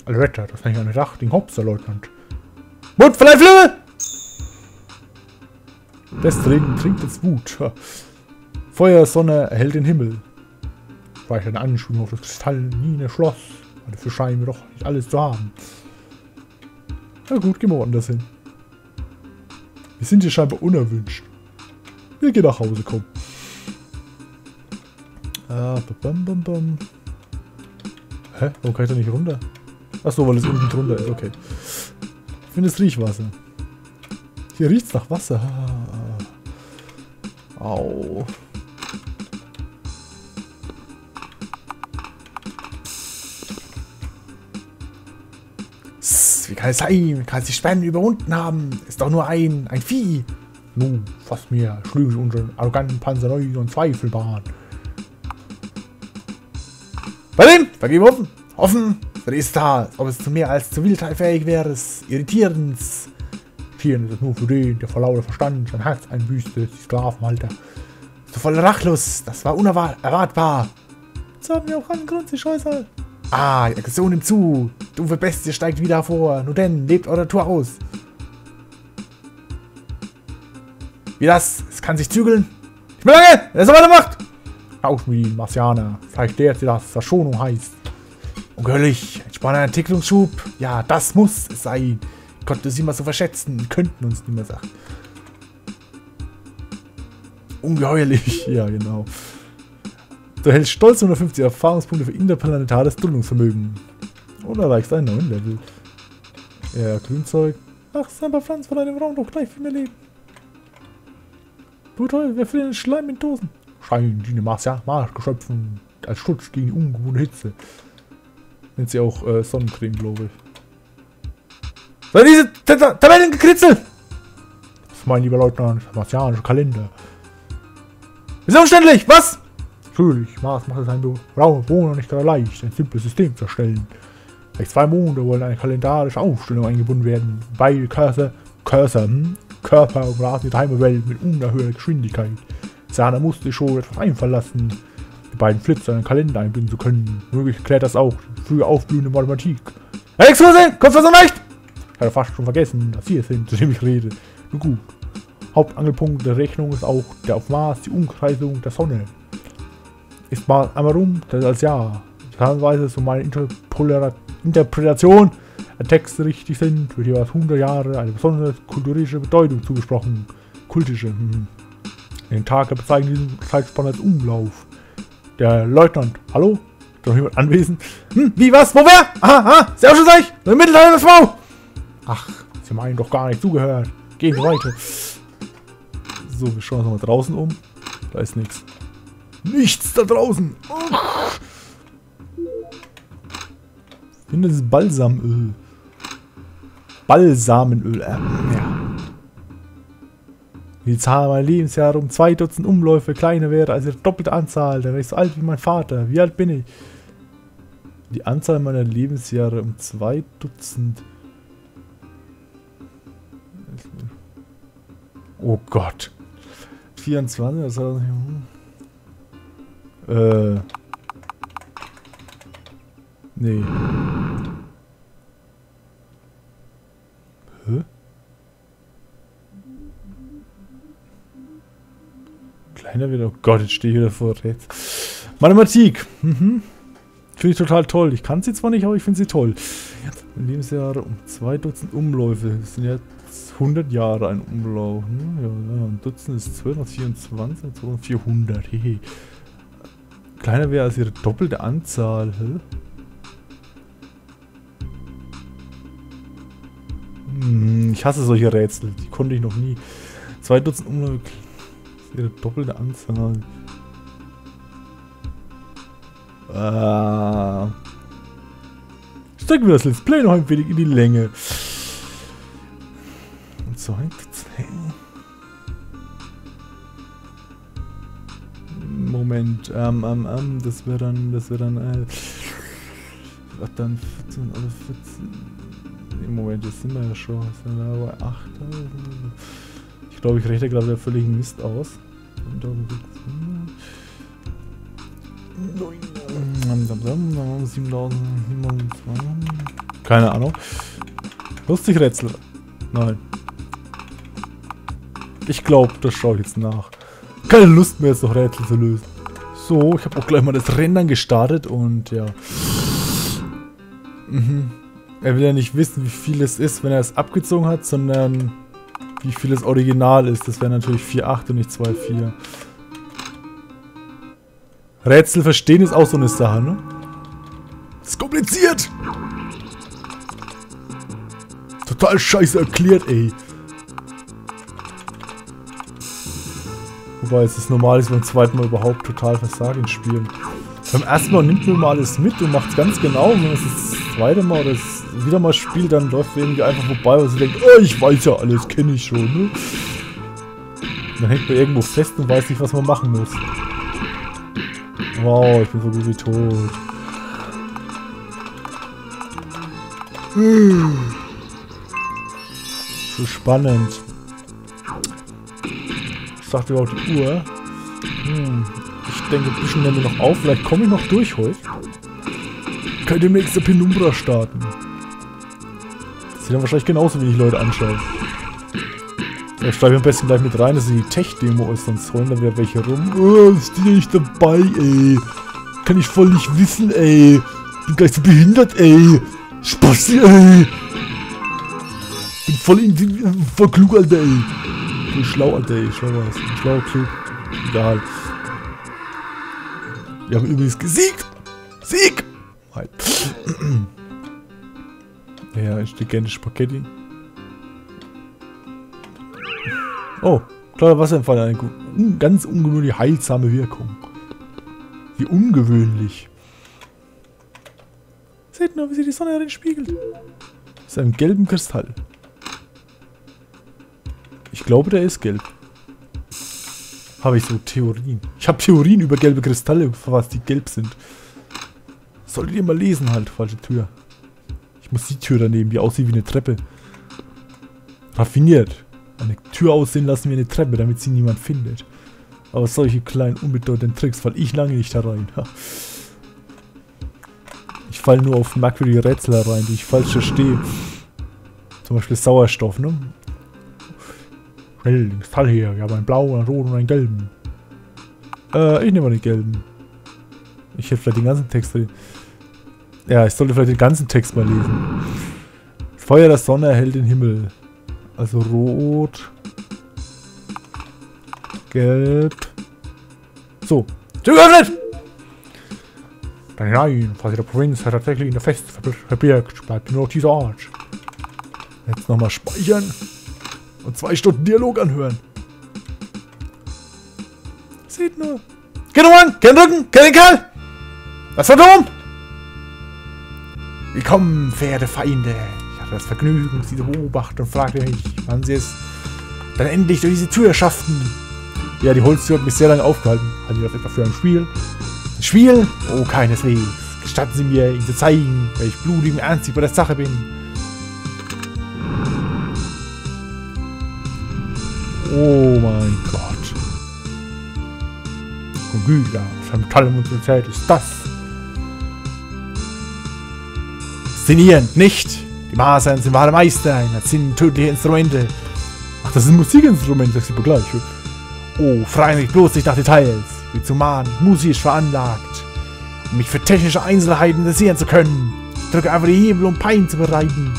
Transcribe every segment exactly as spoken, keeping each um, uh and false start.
Alle Wetter, das kann ich ja nicht achten. Den Hopser, Leutnant. Mut, vielleicht Flügel! Westregen trinkt jetzt Wut. Feuer, Sonne erhält den Himmel. Reicht eine Anschwung auf das kristallene Schloss. Dafür scheinen wir doch nicht alles zu haben. Na gut, gehen wir woanders hin. Wir sind hier scheinbar unerwünscht. Wir gehen nach Hause, komm. Ah, bam, bam, bam. Hä? Warum kann ich da nicht runter? Achso, weil es unten drunter ist, okay. Ich finde es Riechwasser. Hier riecht es nach Wasser. Au. Wie kann es sein? Kann es die Späne überwunden haben? Ist doch nur ein, ein Vieh. Nun, fast mir schlüge unseren arroganten Panzer neu und zweifelbaren. Bei dem! Vergeben offen! Offen! Verdrehst da, als ob es zu mehr als zu Wildheit fähig wäre. Irritierend. Schieren ist es nur für den, der vor lauter Verstand sein Herz einbüßte, die Sklavenhalter. So voller Rachlust, das war unerwartbar. Jetzt haben wir auch einen Grund, sich äußern. Ah, die Aggression nimmt zu. Dumpfe Bestie steigt wieder hervor. Nur denn, lebt eure Tour aus. Wie das? Es kann sich zügeln. Ich bin lange! Wer so weitermacht! Ausschmieden, Marsianer. Vielleicht lehrt sie das, was Verschonung heißt. Ungeheuerlich. Ein spannender Entwicklungsschub. Ja, das muss es sein. Ich konnte sie mal so verschätzen. Könnten uns nicht mehr sagen. Ungeheuerlich. Ja, genau. Du hältst stolz hundertfünfzig Erfahrungspunkte für interplanetares Duldungsvermögen. Oder erreichst einen neuen Level. Ja, Grünzeug. Ach, Samba Pflanz von deinem Raum doch gleich für mir leben. Du toll, wer für den Schleim in Dosen? Schein, die Marsia, Marschgeschöpfen als Schutz gegen die ungewohnte Hitze. Nennt sie auch äh, Sonnencreme, glaube ich. Sei diese Tabellen gekritzelt! Das ist mein lieber Leutnant, martianischer Kalender. Ist umständlich, was? Natürlich, Mars macht es einem Bewohner nicht gerade leicht, ein simples System zu erstellen. Seit zwei Monaten wollen eine kalendarische Aufstellung eingebunden werden. Beide Cursor, Cursor, hm? Körper umrasen die Heimwelt mit unerhörter Geschwindigkeit. Sana musste schon etwas einfallen lassen, die beiden Flitzer in einen Kalender einbinden zu können. Möglich erklärt das auch die frühe aufblühende Mathematik. Alex, kommt was so leicht? Ich hatte fast schon vergessen, dass Sie es sind, zu dem ich rede. Nur gut. Hauptangelpunkt der Rechnung ist auch der auf Mars die Umkreisung der Sonne. Ist Mars einmal rum, das ist als Jahr. Teilweise so meine Interpolera Interpretation der Texte richtig sind, wird jeweils hundert Jahre eine besondere kulturische Bedeutung zugesprochen. Kultische. Hm. Den Tag bezeichnet diesen Zeitspanne als Umlauf. Der Leutnant, hallo? Ist noch jemand anwesend? Hm, wie, was, wo, wer? Aha, aha, sehr schön, sag ich. Im Mittelteil einer Frau. Ach, Sie meinen doch gar nicht zugehört. Gehen wir weiter. So, wir schauen uns mal draußen um. Da ist nichts. Nichts da draußen. Ich finde, das ist Balsamöl. Balsamenöl. Äh, ja. Die Zahl meiner Lebensjahre um zwei Dutzend Umläufe kleiner wäre als ihre doppelte Anzahl. Dann wäre ich so alt wie mein Vater. Wie alt bin ich? Die Anzahl meiner Lebensjahre um zwei Dutzend. Oh Gott. vierundzwanzig, das heißt, äh. Nee. Hä? Kleiner wieder. Oh Gott, jetzt stehe ich wieder vor Rätsel. Mathematik. Mhm. Finde ich total toll. Ich kann sie zwar nicht, aber ich finde sie toll. Lebensjahre um zwei Dutzend Umläufe. Das sind jetzt hundert Jahre ein Umlauf. Ja, ja, ein Dutzend ist zweihundertvierundzwanzig, vierhundert. Hehe. Kleiner wäre als ihre doppelte Anzahl. Hä? Hm, ich hasse solche Rätsel. Die konnte ich noch nie. Zwei Dutzend Umläufe. Ihre doppelte Anzahl. Ah. Strecken wir das Let's Play noch ein wenig in die Länge. Und so ein Moment, ähm, ähm, ähm, das wäre dann, das wäre dann, äh, was dann, vierzehn oder vierzehn, im Moment, jetzt sind wir ja schon, sind wir bei acht, ich glaube, ich rechne gerade völligen Mist aus. siebentausend, Keine Ahnung. Lustig Rätsel. Nein. Ich glaube, das schaue ich jetzt nach. Keine Lust mehr, jetzt noch Rätsel zu lösen. So, ich habe auch gleich mal das Rennen gestartet und ja. Mhm. Er will ja nicht wissen, wie viel es ist, wenn er es abgezogen hat, sondern wie viel es original ist. Das wäre natürlich vier Komma acht und nicht zwei Komma vier. Rätsel verstehen ist auch so eine Sache, ne? Das ist kompliziert! Total scheiße erklärt, ey. Wobei es ist normal, ist beim zweiten Mal überhaupt total versagen spielen. Beim ersten Mal nimmt man mal alles mit und macht es ganz genau. Und wenn man es das zweite Mal oder das wieder mal spielt, dann läuft irgendwie einfach vorbei, weil sie denkt, oh, ich weiß ja alles, kenne ich schon, ne? Und dann hängt man irgendwo fest und weiß nicht, was man machen muss. Wow, ich bin so gut wie tot. So spannend. Was sagt überhaupt die Uhr? Hm, ich denke, ein bisschen nehmen wir noch auf. Vielleicht komme ich noch durch heute. Kann der nächste Penumbra starten. Das sieht dann wahrscheinlich genauso wenig Leute anschauen. Da schreibe ich am besten gleich mit rein, dass die Tech-Demo ist, sonst holen da wieder welche rum. Oh, ist die nicht dabei, ey. Kann ich voll nicht wissen, ey. Bin gleich so behindert, ey. Spaß, ey. Bin voll, in, voll klug, Alter, ey. Voll schlau, Alter, ey. Schau was. Schlau, klug. Egal. Wir haben übrigens gesiegt. Sieg! Halt. Ja, intelligente Spaghetti. Oh, kleiner Wasserentfall, eine un ganz ungewöhnliche heilsame Wirkung. Wie ungewöhnlich. Seht nur, wie sich die Sonne darin spiegelt. Das ist ein gelben Kristall. Ich glaube, der ist gelb. Habe ich so Theorien. Ich habe Theorien über gelbe Kristalle, für was die gelb sind. Solltet ihr mal lesen halt, falsche Tür. Ich muss die Tür daneben, die aussieht wie eine Treppe. Raffiniert. Eine Tür aussehen lassen wie eine Treppe, damit sie niemand findet. Aber solche kleinen, unbedeutenden Tricks falle ich lange nicht herein. Ich falle nur auf merkwürdige Rätsel herein, die ich falsch verstehe. Zum Beispiel Sauerstoff, ne? Schnell, den Kristall her. Ich habe einen blauen, einen roten und einen gelben. Äh, ich nehme mal den gelben. Ich hätte vielleicht den ganzen Text drin. Ja, ich sollte vielleicht den ganzen Text mal lesen. Das Feuer der Sonne erhellt den Himmel. Also rot, gelb. So, Tür geöffnet! Nein, falls der Provinz hat tatsächlich in der Fest verbirgt, bleibt nur noch dieser Ort. Jetzt nochmal speichern und zwei Stunden Dialog anhören. Seht nur. Kein Rücken, kein Rücken, kein Kerl! Was war dumm? Willkommen, verehrte Feinde. Das Vergnügen, sie zu beobachten und fragte mich, wann sie es dann endlich durch diese Tür schafften. Ja, die Holztür hat mich sehr lange aufgehalten. Halten Sie das etwa für ein Spiel? Ein Spiel? Oh, keineswegs. Gestatten Sie mir, Ihnen zu zeigen, welch blutig und ernst ich bei der Sache bin. Oh mein Gott. Und Güter, was für ein Metall und Qualität ist das? Faszinierend, nicht? Die Masern sind wahre Meister, das sind tödliche Instrumente. Ach, das sind Musikinstrumente, sagt sie gleich. Oh, frage mich bloß nicht nach Details. Ich bin zumal musisch veranlagt, um mich für technische Einzelheiten interessieren zu können. Ich drücke einfach die Hebel, um Pein zu bereiten.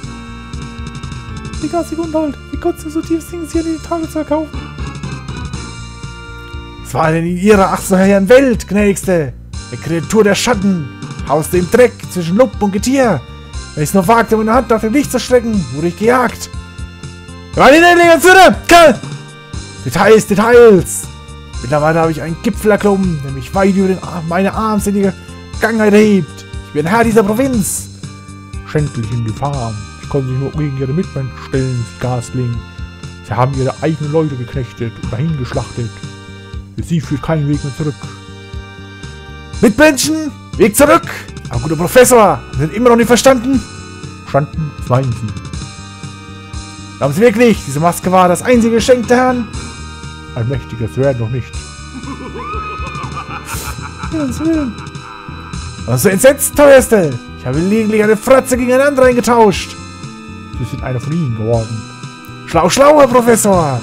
Die ganze Sekunde halt. Wie konntest du so tief singen, sie an die Tage zu erkaufen? Was war denn in ihrer ach so herren Welt, gnädigste? Der Kreatur der Schatten, hauste im Dreck zwischen Lump und Getier. Wenn ich es nur wagte, meine Hand nach dem Licht zu strecken, wurde ich gejagt. Wir waren in der Legation, Kerl! Details, Details! Mittlerweile habe ich einen Gipfel erklommen, der mich weit über den Ar meine armselige Vergangenheit hebt. Ich bin Herr dieser Provinz. Schändlich in Gefahr. Ich konnte mich nur gegen ihre Mitmenschen stellen, sie Gasling. Sie haben ihre eigenen Leute geknechtet und dahin geschlachtet. Für sie führt kein Weg mehr zurück. Mitmenschen, Weg zurück! Aber guter Professor, Sie sind immer noch nicht verstanden? Verstanden? Was meinen Sie? Glauben Sie wirklich, diese Maske war das einzige Geschenk der Herren? Ein mächtiges werden noch nicht. Ja, was will? Was so entsetzt, teuerste? Ich habe lediglich eine Fratze gegen eine andere eingetauscht. Sie sind einer von ihnen geworden. Schlau, schlau, Herr Professor.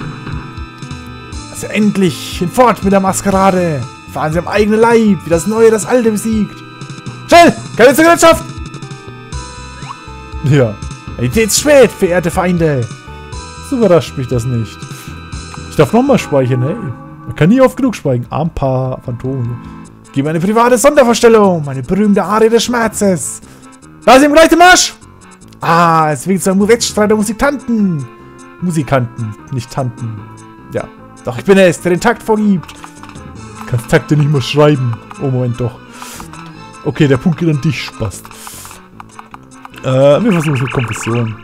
Also endlich hinfort mit der Maskerade. Fahren Sie am eigenen Leib, wie das Neue das Alte besiegt. Schnell, keine Zigarettenschaft! Ja, jetzt spät, verehrte Feinde. So überrascht mich das nicht. Ich darf nochmal speichern, hey. Man kann nie oft genug speichern. Armpaar, Phantome. Gib mir eine private Sondervorstellung. Meine berühmte Arie des Schmerzes. Da sind gleich den Marsch! Ah, es winkt so ein Wettstreit der Musikanten. Musikanten, nicht Tanten. Ja, doch ich bin es, der den Takt vorgibt. Kannst Takte nicht mal schreiben. Oh, Moment, doch. Okay, der Punkt geht an dich, Spaß. Äh, wir versuchen es mit Kompression.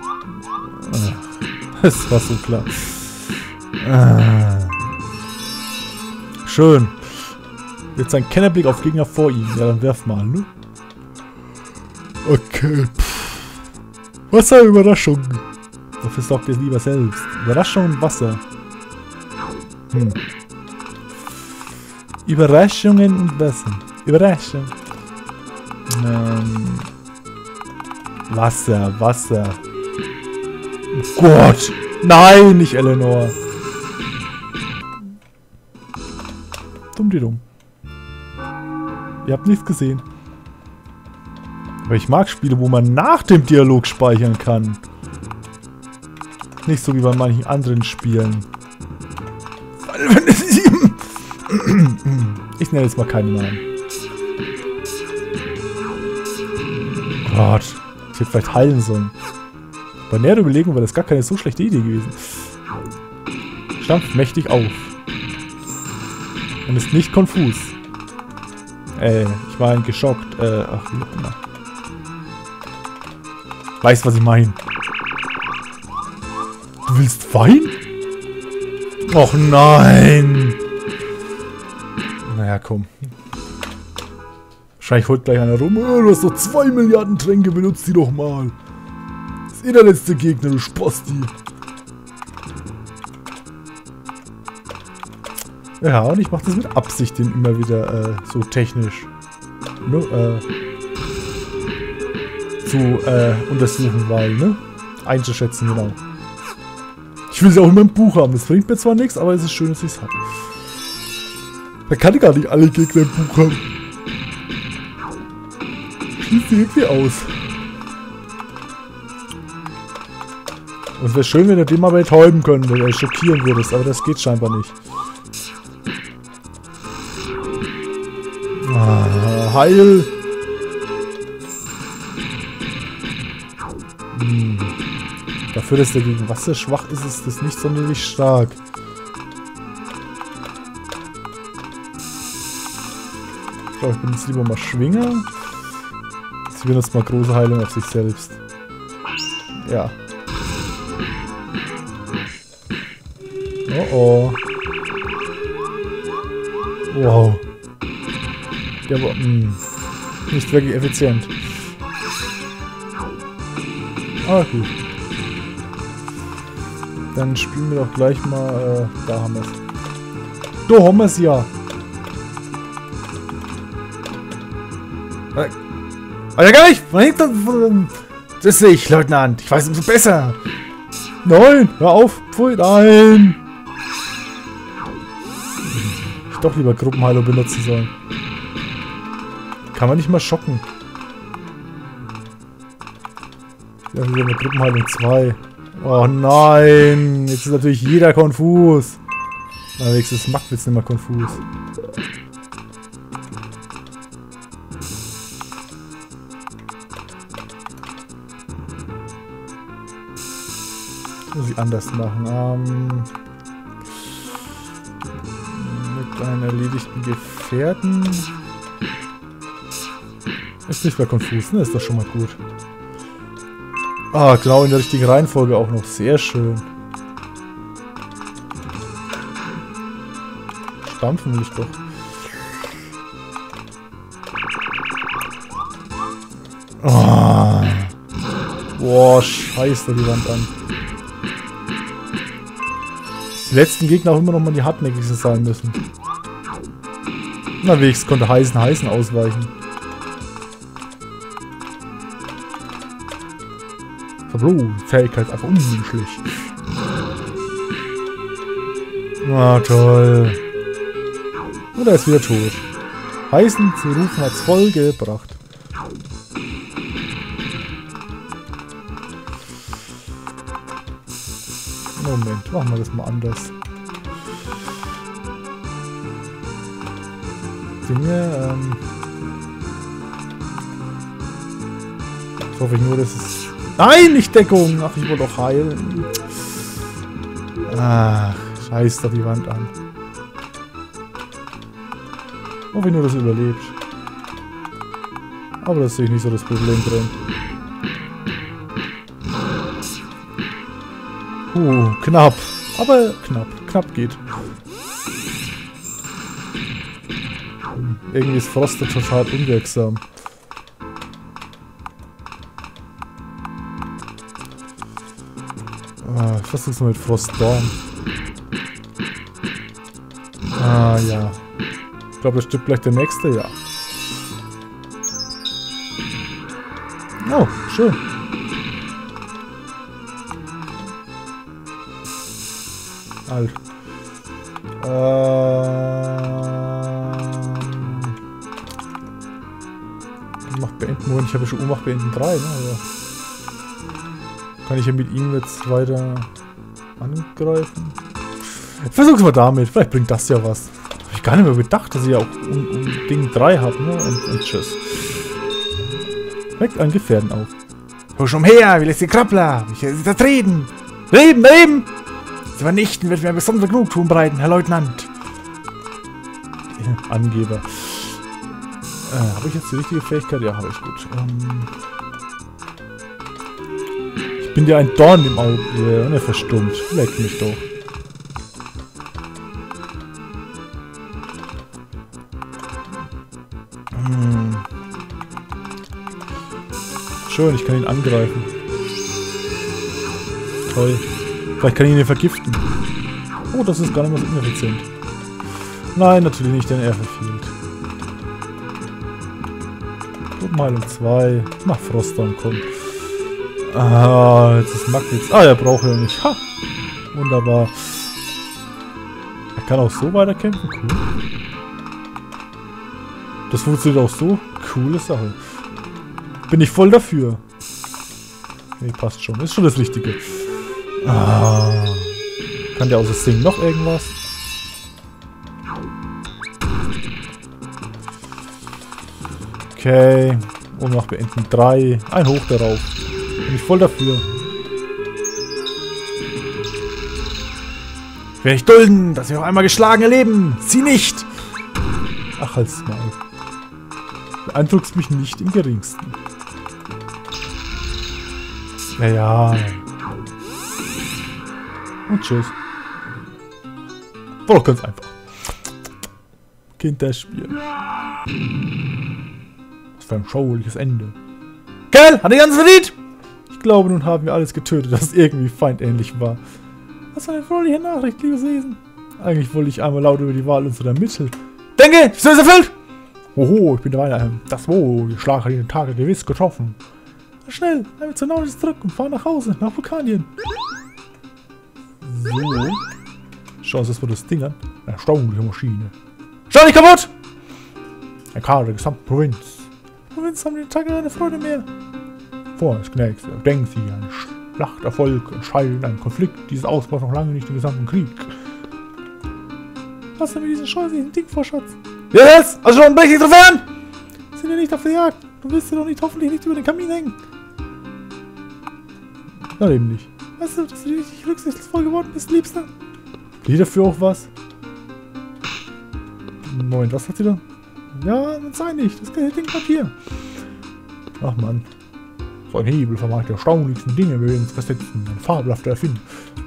Das war so klar. Äh. Schön. Jetzt ein Kennerblick auf Gegner vor ihm. Ja, dann werf mal, ne? Okay. Wasser, Überraschung. Dafür sorgt ihr es lieber selbst. Überraschung und Wasser. Hm. Überraschungen und Wasser. Überraschung. Ähm. Wasser, Wasser. Oh Gott! Nein, nicht Eleanor. Dumm die dumm. Ihr habt nichts gesehen. Aber ich mag Spiele, wo man nach dem Dialog speichern kann. Nicht so wie bei manchen anderen Spielen. Ich nenne jetzt mal keinen Namen. Gott. Ich hätte vielleicht heilen sollen. Bei näherer Überlegung war das gar keine so schlechte Idee gewesen. Stampft mächtig auf. Und ist nicht konfus. Äh, ich war geschockt. Äh, ach, wie immer. Weißt, was ich meine? Du willst weinen? Och nein! Naja, komm. Wahrscheinlich holt gleich einer rum. Oh, du hast doch zwei Milliarden Tränke, benutzt die doch mal. Das ist eh der letzte Gegner, du Spasti. Ja, und ich mache das mit Absicht, den immer wieder äh, so technisch ne, äh, zu äh, untersuchen, weil, ne? Einzuschätzen, genau. Ich will sie auch immer im Buch haben. Das bringt mir zwar nichts, aber es ist schön, dass ich es habe. Man kann gar nicht alle Gegner im Buch haben. Schließt die irgendwie aus. Und es wäre schön, wenn du den mal betäuben können, wenn du schockieren würdest, aber das geht scheinbar nicht. Ah, heil! Hm. Dafür, dass der gegen Wasser schwach ist, ist das nicht sonderlich stark. Ich glaube, ich bin jetzt lieber mal Schwinger. Sie benutzt mal große Heilung auf sich selbst. Ja. Oh oh. Wow. Der war mh, nicht wirklich effizient. Aber gut. Dann spielen wir doch gleich mal. Äh, da haben wir es. Da haben wir es ja. Alter, gar nicht! Das sehe ich, Leutnant. Ich weiß umso besser. Nein, hör auf. Pfui, nein. Ich doch lieber Gruppenheilung benutzen sollen. Kann man nicht mal schocken. Ja, wir haben eine Gruppenheilung zwei. Oh nein. Jetzt ist natürlich jeder konfus. Na, wenigstens macht jetzt nicht mehr konfus. Muss ich anders machen. Ähm, mit einem erledigten Gefährten. Ist nicht mehr konfus, ne? Ist doch schon mal gut. Ah, genau in der richtigen Reihenfolge auch noch. Sehr schön. Stampfen will ich doch. Oh. Boah, scheiße die Wand an. Die letzten Gegner auch immer noch mal die hartnäckigsten sein müssen. Na, wenigstens konnte heißen, heißen ausweichen. So, die Fähigkeit ist einfach unmenschlich. Ah, toll. Und er ist wieder tot. Heißen zu rufen hat's voll gebracht. Moment, machen wir das mal anders. Dinge, ähm... Jetzt hoffe ich nur, dass es... Nein, nicht Deckung! Ach, ich wollte doch heilen. Ach, scheiß doch die Wand an. Hoffe ich nur, dass er überlebt. Aber das sehe ich nicht so das Problem drin. Uh, knapp. Aber knapp. Knapp geht. Irgendwie ist Frost total unwirksam. Ah, ich versuch's mal mit Froststorm. Ah, ja. Ich glaube, das stirbt gleich der nächste, ja. Oh, schön. Alt. Ähm. Ohnmacht beenden. Moment, ich habe ja schon Ohnmacht beenden drei, ne? Oder kann ich ja mit ihm jetzt weiter angreifen? Versuch's mal damit. Vielleicht bringt das ja was. Hab ich gar nicht mehr bedacht, dass ich ja auch um, um Ding drei habe, ne? Und, und tschüss. Weckt einen Gefährden auf. Hör schon her, wie lässt die Krabbler? Ich will sie zertreten. Leben, leben! Sie vernichten wird mir besondere Genugtuung bereiten, Herr Leutnant. Angeber. Äh, habe ich jetzt die richtige Fähigkeit? Ja, habe ich, gut. Ähm ich bin dir ein Dorn im Auge. Und er verstummt. Leck mich doch. Hm. Schön, ich kann ihn angreifen. Toll. Vielleicht kann ich ihn vergiften. Oh, das ist gar nicht mehr so ineffizient. Nein, natürlich nicht, denn er verfehlt. Gruppenheilung zwei. Mach Froststorm, komm. Ah, jetzt ist Magnets. Ah, er braucht ja nicht. Ha! Wunderbar. Er kann auch so weiterkämpfen. Cool. Das funktioniert auch so. Coole Sache. Bin ich voll dafür. Nee, passt schon. Ist schon das Richtige. Ah. Kann der außer Singen noch irgendwas? Okay. Und noch beenden drei. Ein Hoch darauf. Bin ich voll dafür. Ich werde nicht dulden, dass wir auch einmal geschlagen erleben. Sie nicht! Ach, halt's mal. Beeindruckst mich nicht im geringsten. Ja, ja. Und tschüss. War doch ganz einfach. Kinderspiel. Was für ein schauerliches Ende. Kerl, hat er ganz verdient! Ich glaube, nun haben wir alles getötet, das irgendwie feindähnlich war. Was für eine freudige Nachricht, liebes Wesen. Eigentlich wollte ich einmal laut über die Wahl unserer Mittel. Denke, ist das erfüllt? Hoho, ich bin der Weihnachten. Das wo, die Schlag hat den Tage gewiss getroffen. Na schnell, einmal zur Nautis zurück und fahr nach Hause, nach Vulkanien. So. Schau uns das mal das Ding an. Eine erstaunliche Maschine. Schau nicht kaputt! Ein Kader der gesamten Provinz. Die Provinz haben den Tag keine Freude mehr. Vorerst, Knäcks, denken Sie, ein Schlachterfolg entscheidet einen Konflikt dieses Ausmaß noch lange nicht den gesamten Krieg. Was denn mit diesem scheußlichen Ding vor, Schatz? Yes! Also schon ein Trophäen! Sind wir nicht auf der Jagd? Du willst dir doch nicht hoffentlich nicht über den Kamin hängen. Na eben nicht. Weißt du, dass du richtig rücksichtsvoll geworden bist, Liebster? Geht dafür auch was? Moment, was hat sie da? Ja, das sei nicht. Das Ding Papier. Ach man. So ein Hebel vermag die erstaunlichsten Dinge, wir werden uns versetzen. Ein fabelhafter Erfinder.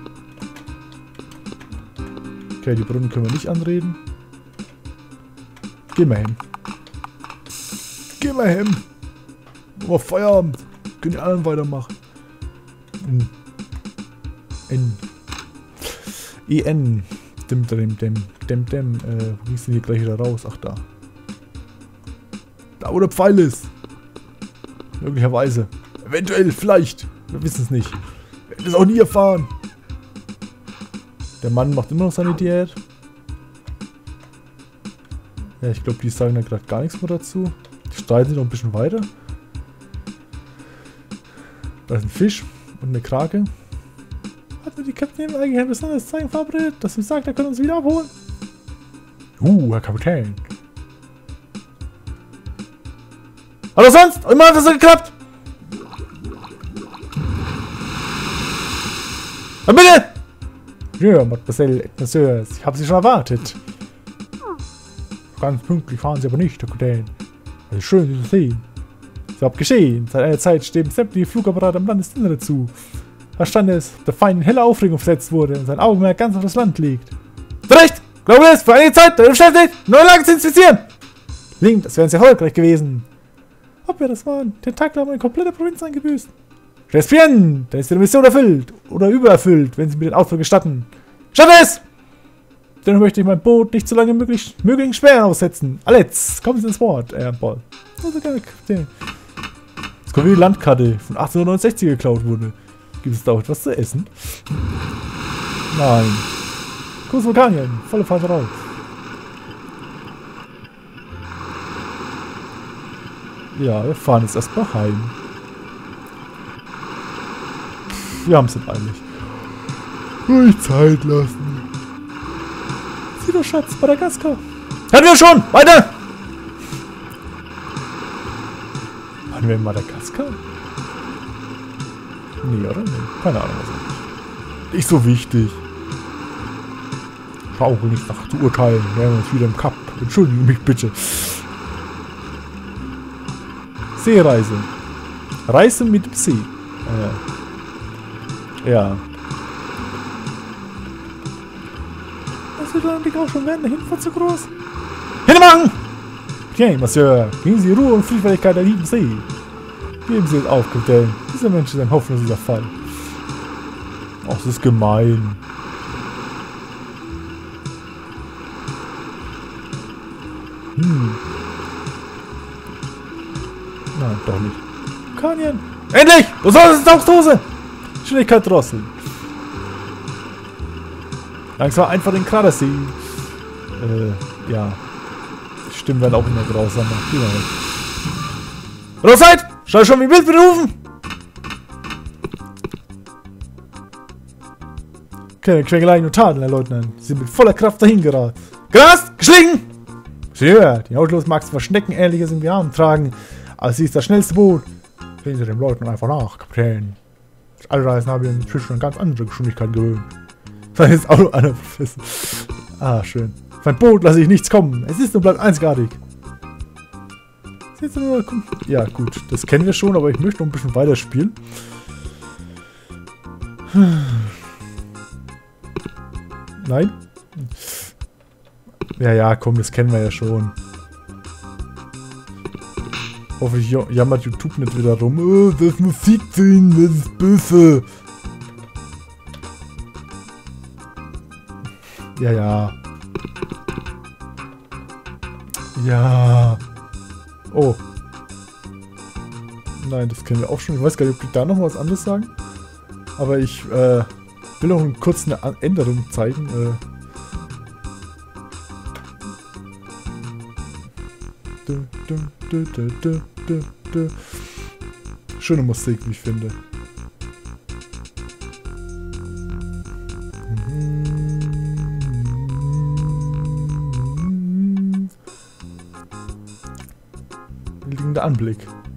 Okay, die Brunnen können wir nicht anreden. Geh mal hin. Geh mal hin. Oh, Feierabend. Können die anderen weitermachen. In. In. I N. Dim, dim, dim, dim, dim. Äh, wo ging's denn hier gleich wieder raus? Ach, da. Da, wo der Pfeil ist. Möglicherweise. Eventuell, vielleicht. Wir wissen es nicht. Wir werden es auch nie erfahren. Der Mann macht immer noch seine Diät. Ja, ich glaube, die sagen da gerade gar nichts mehr dazu. Die streiten sich noch ein bisschen weiter. Da ist ein Fisch und eine Krake. Hat mir die Kapitän eigentlich ein besonderes Zeichen verabredet, dass sie sagt, er kann uns wieder abholen? Uh, Herr Kapitän. Aber sonst? Immer hat das so geklappt. Na bitte! Ja, Mademoiselle et Messieurs, ich habe Sie schon erwartet. Ganz pünktlich fahren Sie aber nicht, Herr Kapitän. Es ist schön, Sie zu sehen. Sie haben geschehen. Seit einer Zeit stehen sämtliche Flugapparate am Landesinnere zu. Da stand es, der Feind in helle Aufregung versetzt wurde und sein Augenmerk ganz auf das Land liegt. Recht! Glaube es, für einige Zeit damit beschäftigt, neue Lagen zu inspizieren! Klingt, das wären Sie erfolgreich gewesen. Ob wir das waren, Tentakler haben eine komplette Provinz eingebüßt. Respieren! Dann ist Ihre Mission erfüllt oder übererfüllt, wenn Sie mir den Ausflug gestatten. Statt es! Dennoch möchte ich mein Boot nicht so lange möglich, möglichen Sperren aussetzen. Alex, kommen Sie ins Wort, Herr Ball. Also gerne, Kapitän. Das kommt wie die Landkarte von achtzehnhundertneunundsechzig geklaut wurde. Gibt es da auch etwas zu essen? Nein. Kurs Vulkanien, volle Fahrt raus. Ja, wir fahren jetzt erstmal heim. Wir haben es nicht eilig. Ruhig Zeit lassen. Sieh doch, Schatz, Madagaskar. Hatten wir schon! Weiter! Waren wir in Madagaskar? Nee, oder? Nee. Keine Ahnung, was ist. Nicht so wichtig. Schaukel nicht nach zu urteilen. Wir haben uns wieder im Kap. Entschuldige mich bitte. Seereise. Reise mit dem See. Äh. Ja. Das wird dann auch schon werden. Der Hinfahrt zu groß. Hinmachen! Okay, Monsieur. Gehen Sie Ruhe und Friedfertigkeit der lieben See. Geben Sie es auf, Kapitän. Dieser Mensch ist ein hoffnungsloser Fall. Ach, das ist gemein. Hm. Nein, doch nicht. Kanyon! Endlich! Du sollst ins Tauchdose! Schnelligkeit drosseln. Langsam einfach den Kratersee. Äh, ja. Die Stimmen werden auch immer grausamer. Los, seid! Schau schon, wie wild wir rufen! Keine Quengeleien und Tadeln, Herr Leutnant. Sie sind mit voller Kraft dahin geraten. Gerast! Geschlingen! Ja, die Nautilus mag zwar Schneckenähnliches im Arm tragen, aber sie ist das schnellste Boot. Sehen Sie dem Leutnant einfach nach, Kapitän. Alle Reisen haben wir inzwischen eine ganz andere Geschwindigkeit gewöhnt. Das ist auch nur einer Professor. Ah, schön. Auf ein Boot lasse ich nichts kommen. Es ist und bleibt einzigartig. Ja, gut. Das kennen wir schon, aber ich möchte noch ein bisschen weiterspielen. Nein? Ja, ja, komm, das kennen wir ja schon. Hoffe ich, jammert YouTube nicht wieder rum. Oh, das Musik sehen, das ist böse. Ja, ja. Ja. Oh. Nein, das kennen wir auch schon. Ich weiß gar nicht, ob die da noch was anderes sagen. Aber ich äh, will noch kurz eine Änderung zeigen. Äh. Du, du, du, du, du, du, du. Schöne Musik, wie ich finde. Liegender Anblick.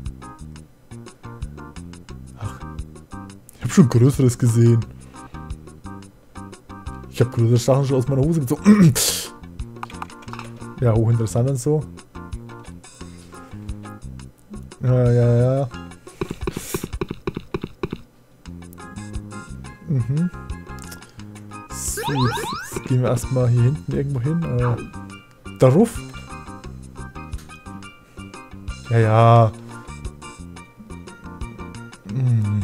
Ach, ich habe schon Größeres gesehen. Ich habe größere Sachen schon aus meiner Hose gezogen. Ja, hochinteressant und so. Ja, ja, ja. Mhm. So, jetzt, jetzt gehen wir erstmal hier hinten irgendwo hin. Äh, darauf. Ja, ja. Hm.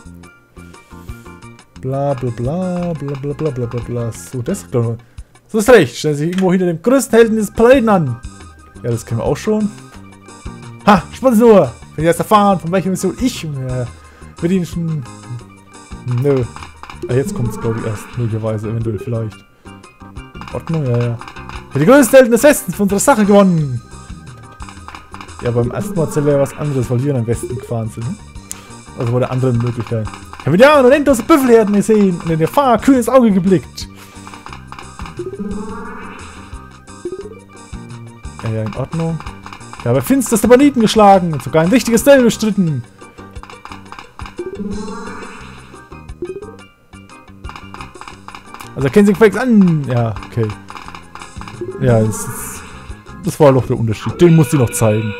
Bla bla bla bla bla bla bla bla bla. So, das glaube ich. So ist recht. Stellen sich irgendwo hinter dem größten Helden des Planeten an. Ja, das kennen wir auch schon. Ha, spannend nur. Wenn ihr erst erfahren, von welcher Mission ich und äh, Mit ihnen schon... Nö. Ah, jetzt kommt es, glaube ich, erst. Möglicherweise, eventuell, vielleicht. In Ordnung, ja, ja. Für die größte Helden des Westens von unserer Sache gewonnen. Ja, beim ersten Mal zählt ja was anderes, weil wir in den Westen gefahren sind. Also bei der anderen Möglichkeit. Ich habe ja und endlose Büffelherden gesehen und in der Gefahr kühn ins Auge geblickt. Ja, ja, in Ordnung. Ich habe finsterste Banditen geschlagen und sogar ein wichtiges Duell bestritten. Also erkennen Sie Fakes an. Ja, okay. Ja, das, ist, das war doch der Unterschied. Den muss ich noch zeigen.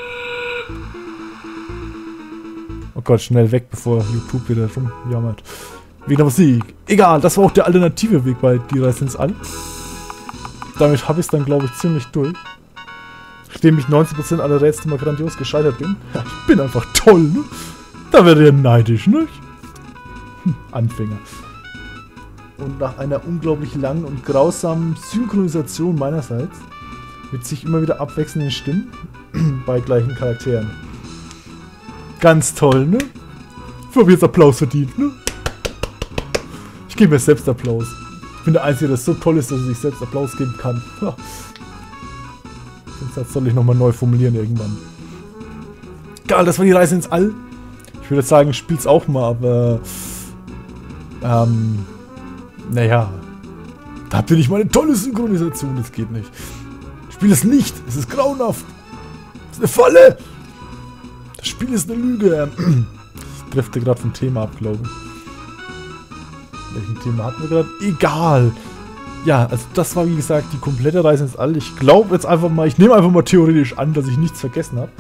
Oh Gott, schnell weg, bevor YouTube wieder rumjammert. Wegen der Musik. Egal, das war auch der alternative Weg bei Die Reise ins All. Damit habe ich es dann, glaube ich, ziemlich durch. Nachdem ich neunzig Prozent aller Rätsel immer grandios gescheitert bin. Ja, ich bin einfach toll, ne? Da werdet ihr neidisch, ne? Hm, Anfänger. Und nach einer unglaublich langen und grausamen Synchronisation meinerseits mit sich immer wieder abwechselnden Stimmen bei gleichen Charakteren. Ganz toll, ne? Ich habe jetzt Applaus verdient, ne? Ich gebe mir selbst Applaus. Ich bin der Einzige, der so toll ist, dass er sich selbst Applaus geben kann. Ja. Den Satz soll ich nochmal neu formulieren irgendwann. Geil, das war die Reise ins All. Ich würde sagen, spiel's auch mal, aber... Ähm... Naja... Da habt ihr nicht mal eine tolle Synchronisation, das geht nicht. Spiel es nicht, es ist grauenhaft. Es ist eine Falle. Das Spiel ist eine Lüge. Ich drifte gerade vom Thema ab, glaube ich. Welchen Thema hatten wir gerade? Egal. Ja, also das war wie gesagt die komplette Reise ins All. Ich glaube jetzt einfach mal, ich nehme einfach mal theoretisch an, dass ich nichts vergessen habe.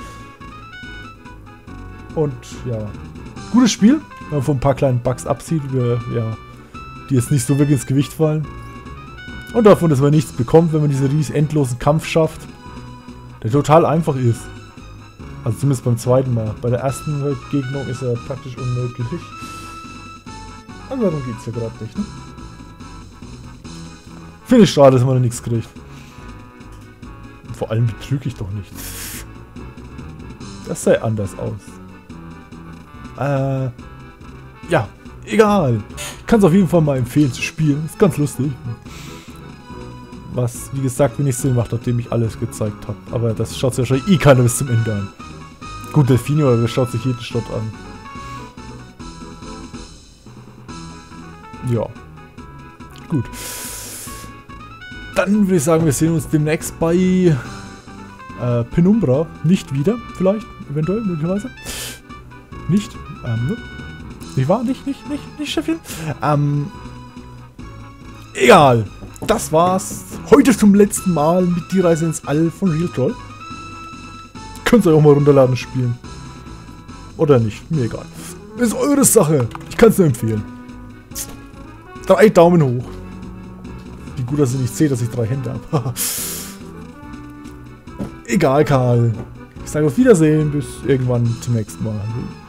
Und ja, gutes Spiel, wenn man von ein paar kleinen Bugs absieht, über, ja, die jetzt nicht so wirklich ins Gewicht fallen. Und davon, dass man nichts bekommt, wenn man diesen riesen endlosen Kampf schafft, der total einfach ist. Also zumindest beim zweiten Mal. Bei der ersten Begegnung ist er praktisch unmöglich. Aber darum geht es ja gerade nicht, ne? Finde ich schade, dass man da nichts kriegt. Und vor allem betrüge ich doch nicht. Das sah anders aus. Äh, ja, egal. Ich kann es auf jeden Fall mal empfehlen zu spielen. Ist ganz lustig. Was, wie gesagt, wenig Sinn macht, nachdem ich alles gezeigt habe. Aber das schaut sich wahrscheinlich eh keiner bis zum Ende an. Gut, Delfinio, aber das schaut sich jeden Shot an. Ja. Gut. Dann würde ich sagen, wir sehen uns demnächst bei äh, Penumbra. Nicht wieder, vielleicht, eventuell, möglicherweise. Nicht, ähm, ne? Nicht wahr? Nicht, nicht, nicht, nicht, Chefchen? Ähm, egal. Das war's. Heute zum letzten Mal mit Die Reise ins All von Real Troll. Könnt ihr auch mal runterladen und spielen. Oder nicht, mir egal. Ist eure Sache. Ich kann es nur empfehlen. Drei Daumen hoch. Wie gut, dass ihr nicht seht, dass ich drei Hände habe. Egal, Karl. Ich sage auf Wiedersehen. Bis irgendwann zum nächsten Mal.